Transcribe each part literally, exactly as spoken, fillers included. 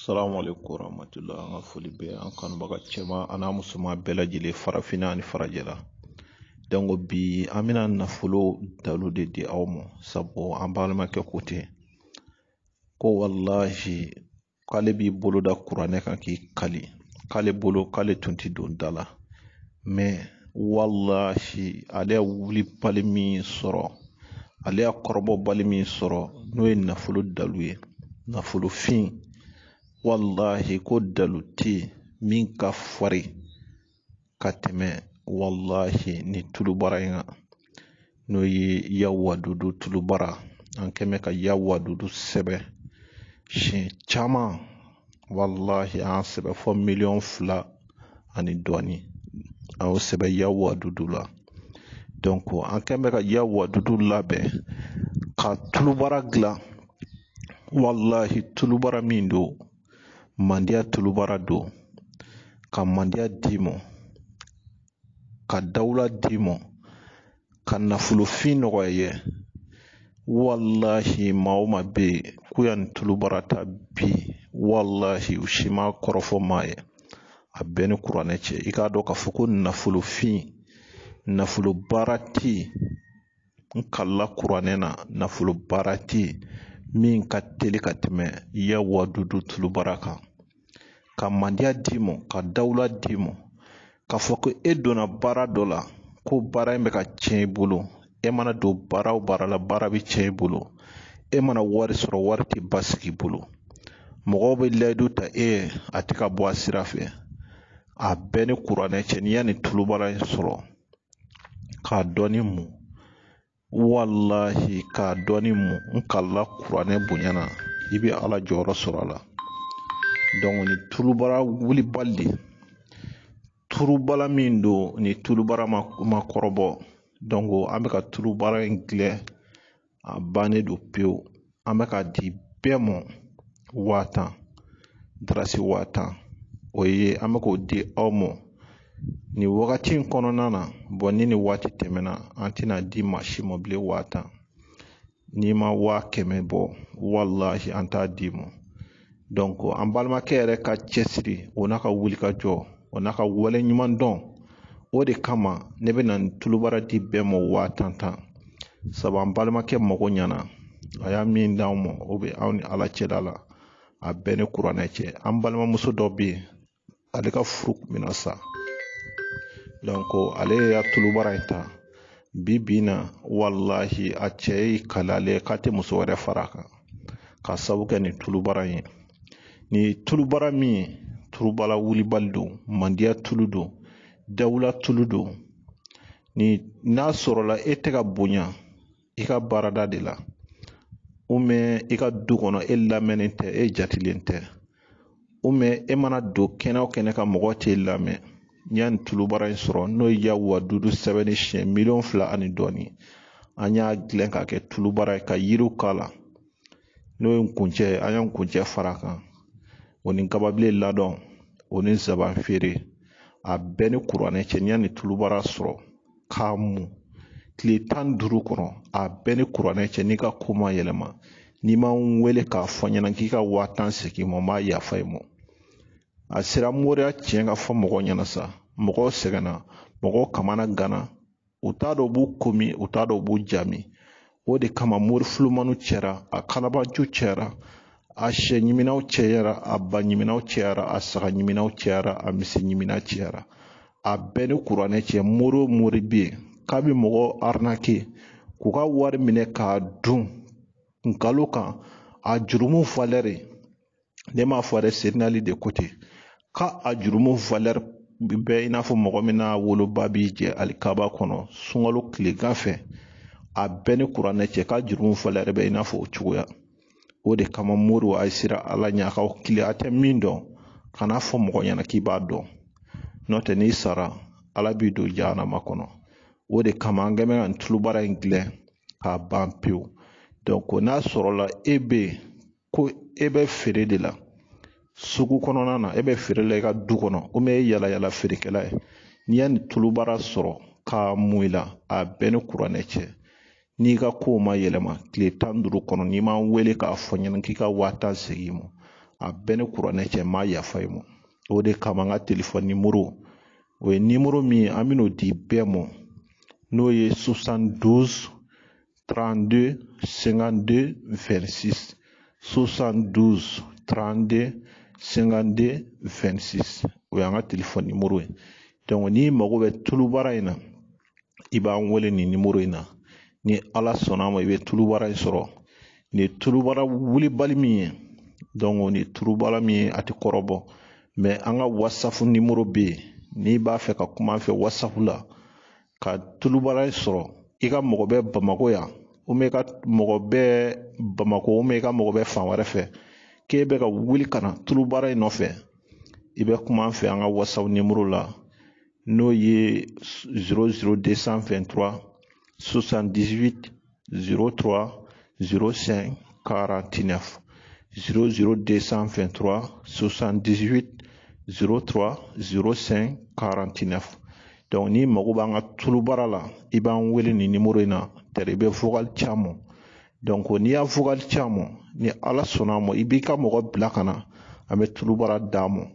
Assalamu alaikum warahmatullahi an ka foli bɛ an kanubaga cɛman an'a musoman bɛɛ lajɛlen farafinna ani farajɛla. Donc bi an bɛna nafolo dalu de di aw ma sabu an balimakɛ ko ten ko wallahi k'ale b'i bolo da kuranɛ kan k'i kali k'ale bolo k'ale tun ti don da la mais wallahi ale wuli bali min sɔrɔ ale y'a kɔrɔbɔ bali min sɔrɔ n'o ye nafolo dalu ye nafolo fin wallahi ko dalu tɛ min ka fari ka tɛmɛ wallahi ni tulubara in kan n'o ye Yawadudu tulubara an kɛmɛ ka Yawadudu sɛbɛ siɲɛ caman wallahi an sɛbɛ fɔ miliyɔn fila ani dɔɔni an y'o sɛbɛ Yawadudu la. Donc an kɛmɛ ka Yawadudu labɛn ka tulubara dilan wallahi tulubara min don mandiya tulubara don ka mandiya d'i ma ka dawula d'i ma ka nafolofin nɔgɔya ye wallahi maa o maa bɛ yen k'u ya nin tulubara ta bi wallahi u si ma kɔrɔfɔ maa ye a bɛɛ ni kuranɛ cɛ i k'a dɔn k'a fɔ ko nafolofin nafolo baara tɛ yen n kalila kuranɛ na nafolo baara tɛ yen min ka teli ka tɛmɛ Yawadudu tulubara kan ka mandiya d'i ma ka dawula d'i ma k'a fɔ ko e donna baara dɔ la ko baara in bɛ ka tiɲɛ i bolo e mana don baara o baara la baara bɛ tiɲɛ i bolo e mana wari sɔrɔ wari tɛ basigi i bolo mɔgɔw bɛ layidu ta e ye a tɛ ka bɔ a sira fɛ a bɛɛ ni kuranɛ cɛ n'i y'a ni tulubara in sɔrɔ k'a dɔn ni mun wallahi k'a dɔn ni mun n kalila kuranɛ bonya na i bɛ ala jɔyɔrɔ sɔrɔ a la. Donc ni tulubara wulibali de tulubara min don ni tulubara ma ma kɔrɔbɔ donc an bɛ ka tulubara in dilan a bannen don pewu an bɛ k'a di bɛɛ ma waa tan darasi waa tan o ye an bɛ k'o di aw ma ni wagati in kɔnɔna na bon ni ni waati tɛmɛna an tɛna di maa si ma bilen waa tan n'i ma waa kɛmɛ bɔ wallahi an t'a di ma. Donc an balimakɛ yɛrɛ ka cɛsiri o n'a ka wuli ka jɔ o n'a ka wale ɲuman dɔn o de kama ne bɛ na tulubara di bɛɛ ma waa tan tan sabu an balimakɛ mago ɲana a y'a min d'anw ma o bɛ anw ni ala cɛla la a bɛɛ ni kuranɛ cɛ an balimamuso dɔ bɛ yen ale ka furu tun bɛna sa donc ale y'a tulubara in ta bi bi in na wallahi a cɛ ye kale ale k'a tɛ muso wɛrɛ fara a kan ka sabu kɛ nin tulubara in ye. Ni tulubara min tulubala wulibali don mandiya tulu don dawula tulu don ni n'a sɔrɔla e tɛ ka bonya i ka baarada de la ou bien i ka du kɔnɔ e lamɛnnen tɛ e jatilen tɛ ou bien e mana don kɛnɛ o kɛnɛ ka mɔgɔ t'e lamɛn n'i y'a nin tulubara in sɔrɔ n'o ye Yawadudu sɛbɛnni siɲɛ miliyɔn fila ani dɔɔni an y'a dilan k'a kɛ tulubara ye ka yiriw k'a la n'o ye nkuncɛ an y'a nkuncɛ fara a kan o ni gababilen ladɔn o ni zaban feere a bɛɛ ni kuranɛ cɛ n'i y'a ni tulubara sɔrɔ k'a mun tile tan ni duuru kɔnɔ a bɛɛ ni kuranɛ cɛ n'i ka ko ma yɛlɛma n'i ma n wele k'a fɔ ɲɛna k'i ka waa tan segin ma n b'a yafa i ma a sera moriya tiɲɛ ka fɔ mɔgɔw ɲɛna sa mɔgɔw sɛgɛnna mɔgɔw kamana gana u t'a dɔn u b'u ko min u t'a dɔn u b'u ja min o de kama mori fulumaniw cɛra a kalabanciw cɛra a sɛ ɲiminaw cɛyara a ba ɲiminaw cɛyara a saga ɲiminaw cɛyara a misi ɲimina cɛyara a bɛɛ ni kuranɛ cɛ mori o mori bɛ yen k'a bɛ mɔgɔw arnaquer k'u ka wari minɛ k'a dun nkalon kan a jurumu valeur ne m'a fɔ dɛ Seydina de ko ten ka a jurumu valeur bɛɛ i n'a fɔ mɔgɔ min n'a woloba b'i jɛ alikaba kɔnɔ sunkalo tilegan fɛ a bɛɛ ni kuranɛ cɛ ka jurumu valeur bɛɛ i n'a fɔ o cogoya o de kama moriw a sera ala ɲɛ a ka tile a tɛ min dɔn kana fɔ mɔgɔ ɲɛna k'i b'a dɔn n'o tɛ n'i sara ala b'i don jahanama kɔnɔ o de kama an kɛn bɛ ka nin tulubara in dilan k'a ban pewu donc n'a sɔrɔla e bɛ yen ko e bɛ feere de la sugu kɔnɔna na e bɛ feere la i ka du kɔnɔ ou bien e yala yala feerekɛla ye n'i y'a nin tulubara sɔrɔ k'a mun i la a bɛɛ ni kuranɛ cɛ n'i ka kow ma yɛlɛma tile tan ni duuru kɔnɔ n'i ma wele k'a fɔ ɲɛna k'i ka waa tan segin ma a bɛɛ ni kuranɛ cɛ ma yafa i ma. O de kama n ka telefɔni nimoro o ye nimoro min an bɛn'o di bɛɛ ma n'o ye soixante-douze trente-deux cinquante-deux vingt-six soixante-douze trente-deux cinquante-deux vingt-six o y'an ka telefɔni nimoro ye. Donc n'i mago bɛ tulubara in na i b'an wele nin nimoro in na. Ni Ala sɔnna ma i bɛ tulubara in sɔrɔ. Ni tulubara wulibali min ye donc ni tulubara min ye a tɛ kɔrɔbɔ mais an ka WhatsApp nimoro bɛ yen n'i b'a fɛ ka kuma an fɛ WhatsApp la ka tulubara in sɔrɔ i ka mɔgɔ bɛ Bamako yan ou bien i ka mɔgɔ bɛ Bamako ou bien i ka mɔgɔ bɛ fan wɛrɛ fɛ k'e bɛ ka wuli ka na tulubara in nɔfɛ i bɛ kuma an fɛ an ka WhatsApp nimoro la n'o ye zéro zéro deux cent vingt-trois soixante-dix-huit zéro trois zéro cinq quarante-neuf zéro zéro deux cent vingt-trois soixante-dix-huit zéro trois zéro cinq quarante-neuf. Donc ni mago b'an ka tulubara la i b'an wele nin nimoro in na tɛrɛ i bɛ vocal ci a ma. Donc n'i y'a vocal ci a ma ni Ala sɔnna a ma i b'i ka mɔgɔ bila ka na an bɛ tulubara d'a ma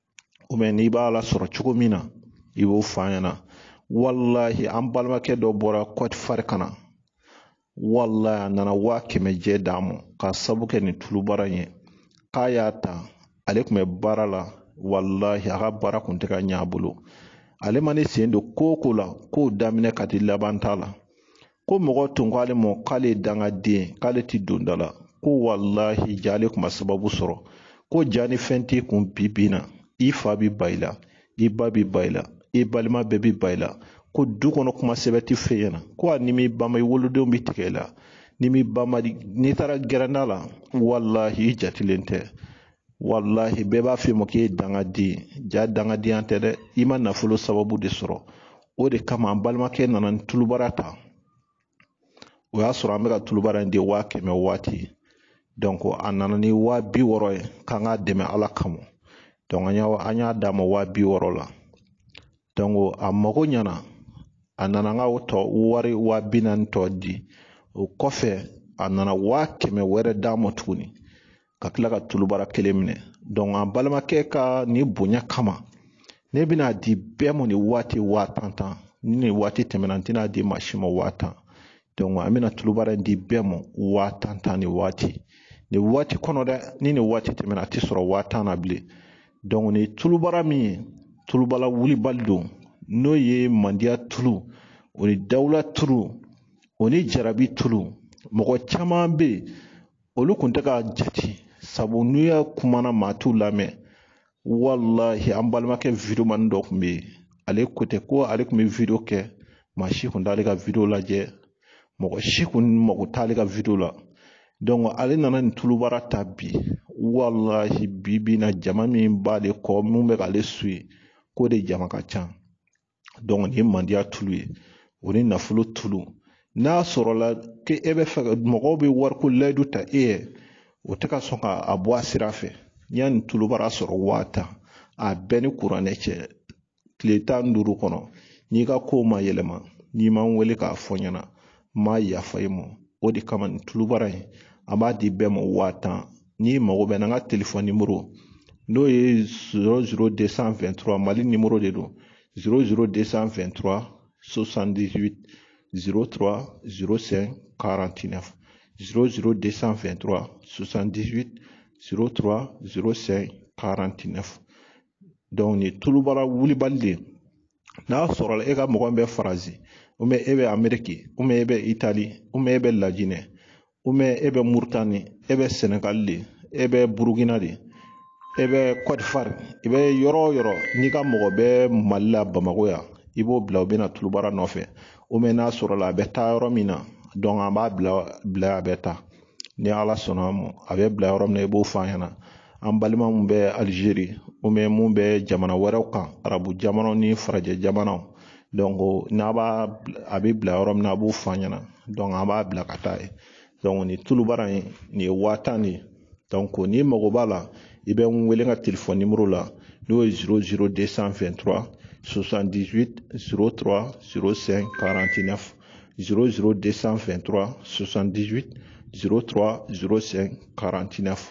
ou bien n'i b'a la sɔrɔ cogo min na i b'o fɔ an ɲɛna. Wallahi an balimakɛ dɔ bɔra Côte d'Ivoire ka na wallahi a nana waa kɛmɛ jɛ d'a ma ka sabu kɛ nin tulubara in ye k'a y'a ta ale tun bɛ baara la wallahi a ka baara kun tɛ ka ɲɛ a bolo. Ale ma ne sen don ko o ko la k'o daminɛ ka di laban ta la ko mɔgɔ tun k'ale ma k'ale ye dangaden k'ale ti don da la ko wallahi ja ale tun ma sababu sɔrɔ ko ja ni fɛn t'i kun bi bi na i fa bi ba i la i ba bi ba i la i balima bɛɛ bi ba i la ko du kɔnɔ kuma sɛbɛn tɛ fɛ yen na ko a ni mi ba ma i wolodenw bi tigɛ i la ni mi ba ma n'i taara gɛrɛnda la wallahi i jatilen tɛ wallahi bɛɛ b'a f'i ma k'e ye dangaden ja dangadenya tɛ dɛ i ma nafolo sababu de sɔrɔ. O de kama an balimakɛ nana ni tulubara ta o y'a sɔrɔ an bɛ ka tulubara in di waa kɛmɛ waati donc a nana ni waa bi wɔɔrɔ ye k'an k'a dɛmɛ Ala kama donc an y'a an y'a d'a ma waa bi wɔɔrɔ la donc a mago ɲɛna a nana an ka o tɔ wari waa bi naani tɔ di o kɔfɛ a nana waa kɛmɛ wɛrɛ d'a ma tuguni ka tila ka tulubara kelen minɛ. Donc an balimakɛ ka ni bonya kama ne bɛna di bɛɛ ma ni waati waa tan tan ni nin waati tɛmɛna n tɛna di maa si ma waa tan donc an bɛna tulubara in di bɛɛ ma waa tan tan ni waati ni waati kɔnɔ dɛ ni nin waati tɛmɛna a tɛ sɔrɔ waa tan na bilen. Donc ni tulubara min ye tulubara wulibali don n'o ye mandiya tulu o ni dawula tulu o ni jarabi tulu mɔgɔ caman bɛ yen olu kun tɛ ka jate sabu n'u y'a kumana maa t'u lamɛn wallahi an balimakɛ videoman dɔ tun bɛ yen ale ko tɛ ko ale tun bɛ video kɛ maa si kun t'ale ka video lajɛ mɔgɔ si kun mago t'ale ka video la donc ale nana nin tulubara ta bi wallahi bi bi na jama min b'ale kɔ mun bɛ k'ale suit k'o de jama ka ca. Donc nin ye mandiya tulu ye o ni nafolo tulu n'a sɔrɔla ko e bɛ fɛ mɔgɔw bɛ wariko layidu ta e ye o tɛ ka sɔn k'a bɔ a sira fɛ yanni tulubara sɔrɔ waa tan a bɛɛ ni kuranɛ cɛ tile tan ni duuru kɔnɔ n'i ka kow ma yɛlɛma n'i ma n wele k'a fɔ ɲɛna n ma yafa i ma. O de kama nin tulubara in an b'a di bɛɛ ma waa tan n'i mago bɛ n ka telefɔni nimoro n'o ye zéro zéro deux cent vingt-trois Mali nimoro de don zéro zéro deux cent vingt-trois soixante-dix-huit zéro trois zéro cinq quarante-neuf zéro zéro deux cent vingt-trois soixante-dix-huit zéro trois zéro cinq quarante-neuf. Donc ni tulubara wulibali de n'a sɔrɔla e ka mɔgɔ bɛ Faransi ou bien e bɛ Amérique ou bien e bɛ Italie ou bien e bɛ Lajinɛ ou bien e bɛ Mauritanie e bɛ Sénégal de e bɛ Burukina de e bɛ Côte d'Ivoire i bɛ yɔrɔ o yɔrɔ n'i ka mɔgɔ bɛ Mali la Bamako yan i b'o bila u bɛna tulubara nɔfɛ ou bien n'a sɔrɔla a bɛ taa yɔrɔ min na donc an b'a bila bila a bɛ taa ni Ala sɔnna a ma a bɛ bila yɔrɔ min na i b'o fɔ an ɲɛna. An balima mun bɛ Algérie ou bien mun bɛ jamana wɛrɛw kan arabu jamanaw ni farajɛ jamanaw donc n'a b'a a bɛ bila yɔrɔ min na a b'o fɔ an ɲɛna donc an b'a bila ka taa ye. Donc ni tulubara in nin ye waa tan de ye donc ni mago b'a la i bɛ n wele n ka telefɔni nimoro la n'o ye zéro zéro deux cent vingt-trois soixante-dix-huit zéro trois zéro cinq quarante-neuf zéro zéro deux cent vingt-trois soixante-dix-huit zéro trois zéro cinq quarante-neuf.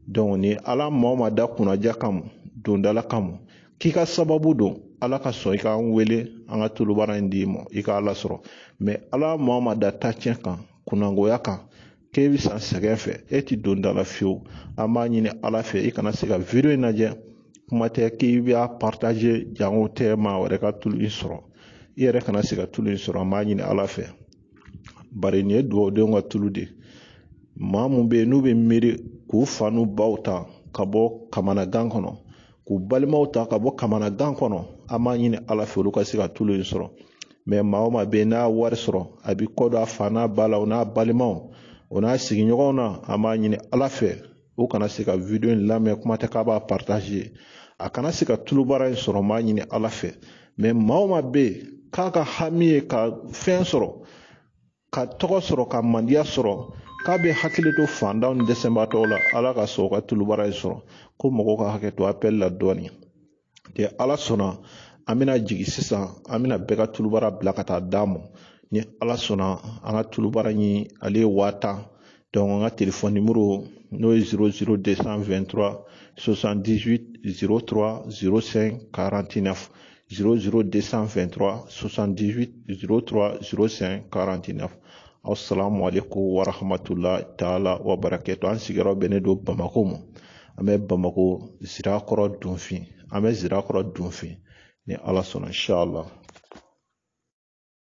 donc ni ala maa ma da kunnaja kama dondala kama k'i ka sababu don ala ka sɔn i ka an wele an ka tulubara in di ma i ka ala sɔrɔ mais ala maa ma da ta tiɲɛ kan kunnangoya kan k'e bɛ san sɛgɛn fɛ e ti don da la fiyewu an b'a ɲini ala fɛ i kana se ka video in lajɛ kuma tɛ k'i b'a partager jango tɛ maa wɛrɛ ka tulu in sɔrɔ i yɛrɛ kana se ka tulu in sɔrɔ an b'a ɲini ala fɛ bari nin ye duwawudenw ka tulu de maa mun bɛ yen n'u bɛ miiri k'u fa n'u baw ta ka bɔ kamanagan kɔnɔ k'u balimaw ta ka bɔ kamanagan kɔnɔ an b'a ɲini ala fɛ olu ka se ka tulu in sɔrɔ mais maa o maa bɛ yen n'a wari sɔrɔ a bɛ kɔ don a fa n'a ba la o n'a balimaw o n'a sigiɲɔgɔnw na an b'a ɲini ala fɛ o kana se ka video in lamɛn kuma tɛ k'a b'a partager a kana se ka tulubara in sɔrɔ an b'a ɲini ala fɛ mais maa o maa bɛ yen k'a ka hami ye ka fɛn sɔrɔ ka tɔgɔ sɔrɔ ka mandiya sɔrɔ k'a bɛ hakili to fantanw ni dɛsɛbaatɔw la ala ka sɔn o ka tulubara in sɔrɔ ko mɔgɔw ka hakɛ to appel la dɔɔni de ala sɔnna an bɛna jigin sisan an bɛna bɛɛ ka tulubara bila ka taa d'a ma ni ala sɔnna an ka tulubara in ale ye waa tan donc an ka téléphone numéro n'o ye zéro zéro deux cent vingt-trois soixante-dix-huit zéro trois zéro cinq quarante-neuf zéro zéro deux cent vingt-trois soixante-dix-huit zéro trois zéro cinq quarante-neuf assalamu alaikum wa rahmatullahi ta'ala wa barakatuh an sigiyɔrɔ bɛnnen don Bamako ma an bɛ Bamako Zirakɔrɔ Dunfin an bɛ Zirakɔrɔ Dunfin ni ala sɔnna inshallah